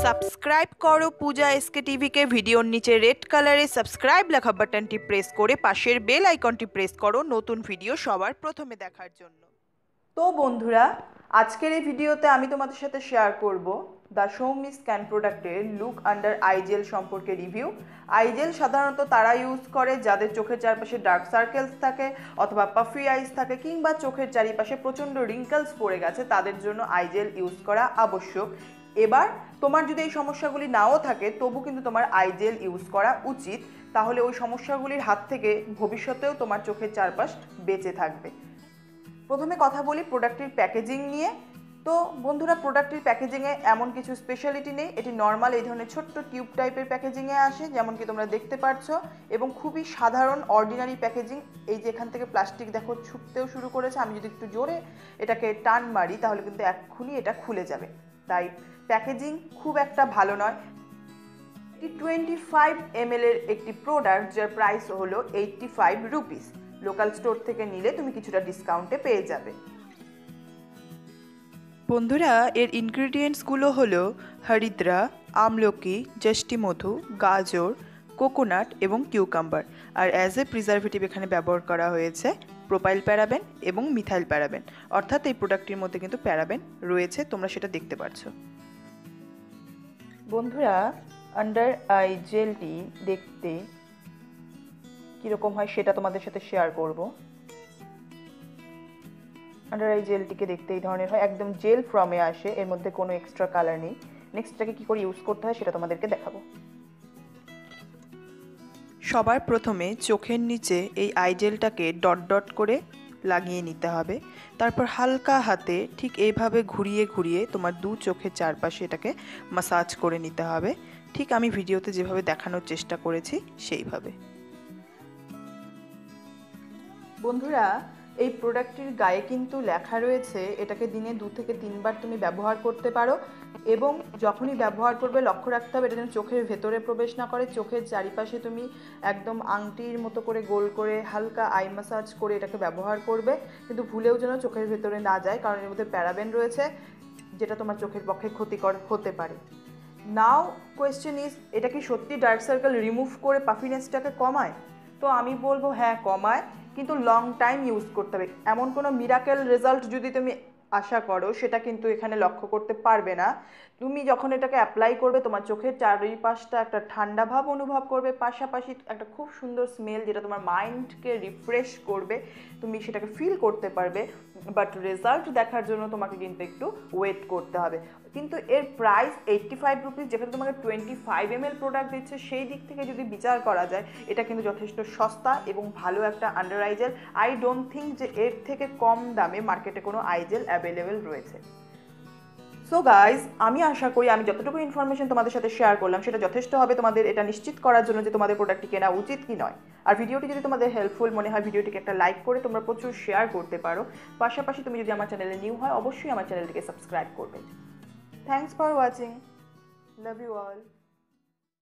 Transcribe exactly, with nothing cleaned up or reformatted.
Subscribe করো পূজা SK টিভিকে। ভিডিওর নিচে রেড কালারে সাবস্ক্রাইব লেখা বাটনটি প্রেস করে পাশের বেল আইকনটি প্রেস করো নতুন ভিডিও সবার প্রথমে দেখার জন্য। তো বন্ধুরা, আজকের এই ভিডিওতে আমি তোমাদের সাথে শেয়ার করব দ্য সৌমি স্ক্যান প্রোডাক্টের লুক আন্ডার আই জেল সম্পর্কে রিভিউ। আই জেল সাধারণত তারা ইউজ করে যাদের চোখের চারপাশে ডার্ক সার্কেলস থাকে অথবা পাফি আইস থাকে কিংবা চোখের চারিপাশে প্রচণ্ড রিঙ্কেলস পড়ে গেছে, তাদের জন্য আই জেল ইউজ করা আবশ্যক। এবার তোমার যদি এই সমস্যাগুলি নাও থাকে তবু কিন্তু তোমার আই জেল ইউজ করা উচিত, তাহলে ওই সমস্যাগুলির হাত থেকে ভবিষ্যতেও তোমার চোখের চারপাশ বেঁচে থাকবে। প্রথমে কথা বলি প্রোডাক্টটির প্যাকেজিং নিয়ে। তো বন্ধুরা, প্রোডাক্টটির প্যাকেজিংয়ে এমন কিছু স্পেশালিটি নেই, এটি নর্মাল এই ধরনের ছোট্ট টিউব টাইপের প্যাকেজিংয়ে আসে যেমন কি তোমরা দেখতে পাচ্ছ, এবং খুবই সাধারণ অর্ডিনারি প্যাকেজিং। এই যে এখান থেকে প্লাস্টিক দেখো ছুটতেও শুরু করেছে, আমি যদি একটু জোরে এটাকে টান মারি তাহলে কিন্তু এক্ষুনি এটা খুলে যাবে, তাই প্যাকেজিং খুব একটা ভালো নয়। এটি টোয়েন্টি ফাইভ এম এল এর একটি প্রোডাক্ট যার প্রাইস হলো eighty five rupees. Local store থেকে নিলে তুমি কিছুটা ডিসকাউন্টে পেয়ে যাবে। বন্ধুরা, এর ইনগ্রিডিয়েন্টসগুলো হলো হরিদ্রা, আমলকি, জষ্টি মধু, গাজর, কোকোনাট এবং কিউকাম্বার। আর অ্যাজ এ প্রিজারভেটিভ এখানে ব্যবহার করা হয়েছে প্রোপাইল প্যারাবেন এবং মিথাইল প্যারাবেন, অর্থাৎ এই প্রোডাক্টটির মধ্যে কিন্তু প্যারাবেন রয়েছে, তোমরা সেটা দেখতে পাচ্ছ। বন্ধুরা, আন্ডার আই জেলটি দেখতে কীরকম হয় সেটা তোমাদের সাথে শেয়ার করব। আন্ডার আই জেলটিকে দেখতে এই ধরনের হয়, একদম জেল ফর্মে আসে, এর মধ্যে কোনো এক্সট্রা কালার নেই। নেক্সট এটাকে কী করে ইউজ করতে হয় সেটা তোমাদেরকে দেখাবো। সবার প্রথমে চোখের নিচে এই আই জেলটাকে ডট ডট করে লাগিয়ে নিতে হবে, তারপর হালকা হাতে ঠিক এইভাবে ঘুরিয়ে ঘুরিয়ে তোমার দু চোখের চারপাশে এটাকে মাসাজ করে নিতে হবে, ঠিক আমি ভিডিওতে যেভাবে দেখানোর চেষ্টা করেছি সেইভাবে। বন্ধুরা, এই প্রোডাক্টটির গায়ে কিন্তু লেখা রয়েছে এটাকে দিনে দু থেকে তিনবার তুমি ব্যবহার করতে পারো, এবং যখনই ব্যবহার করবে লক্ষ্য রাখতে হবে এটা যেন চোখের ভেতরে প্রবেশ না করে। চোখের চারিপাশে তুমি একদম আংটির মতো করে গোল করে হালকা আই ম্যাসাজ করে এটাকে ব্যবহার করবে, কিন্তু ভুলেও যেন চোখের ভেতরে না যায়, কারণ এর মধ্যে প্যারাবেন রয়েছে যেটা তোমার চোখের পক্ষে ক্ষতিকর হতে পারে। নাও কোয়েশ্চেন ইজ, এটা কি সত্যি ডার্ক সার্কেল রিমুভ করে পাফিনেসটাকে কমায়? তো আমি বলবো হ্যাঁ কমায়, কিন্তু লং টাইম ইউজ করতে হবে। এমন কোনো মিরাকেল রেজাল্ট যদি তুমি আশা করো সেটা কিন্তু এখানে লক্ষ্য করতে পারবে না। তুমি যখন এটাকে অ্যাপ্লাই করবে তোমার চোখের চারিপাশটা একটা ঠান্ডা ভাব অনুভব করবে, পাশাপাশি একটা খুব সুন্দর স্মেল যেটা তোমার মাইন্ডকে রিফ্রেশ করবে, তুমি সেটাকে ফিল করতে পারবে। বাট রেজাল্ট দেখার জন্য তোমাকে কিন্তু একটু ওয়েট করতে হবে। কিন্তু এর প্রাইস এইটটি ফাইভ রুপিস, যেখানে তোমাকে টোয়েন্টি ফাইভ এম এল প্রোডাক্ট দিচ্ছে, সেই দিক থেকে যদি বিচার করা যায় এটা কিন্তু যথেষ্ট সস্তা এবং ভালো একটা under eye gel. I don't think যে এর থেকে কম দামে মার্কেটে কোনো আই জেল অ্যাভেলেবেল রয়েছে। সো গাইজ, আমি আশা করি আমি যতটুকু ইনফরমেশন তোমাদের সাথে শেয়ার করলাম সেটা যথেষ্ট হবে তোমাদের এটা নিশ্চিত করার জন্য যে তোমাদের প্রোডাক্টটি কেনা উচিত কি নয়। আর ভিডিওটি যদি তোমাদের হেল্পফুল মনে হয় ভিডিওটিকে একটা লাইক করে তোমরা প্রচুর শেয়ার করতে পারো। পাশাপাশি তুমি যদি আমার চ্যানেলে নিউ হয় অবশ্যই আমার চ্যানেলটিকে সাবস্ক্রাইব করবে। Thanks for watching, love you all.